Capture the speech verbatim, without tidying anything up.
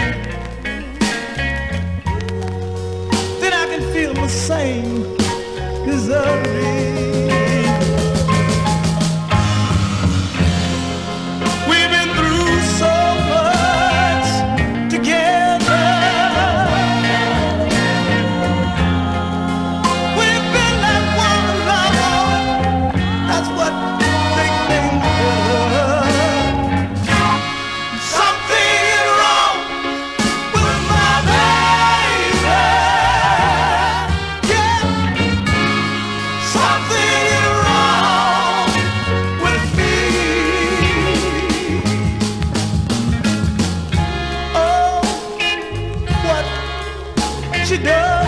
then I can feel the same deserving. We've been through so much together. We've been like one another. That's what makes things better. Something is wrong with my baby. Yeah. Something is wrong with me. Oh, what she does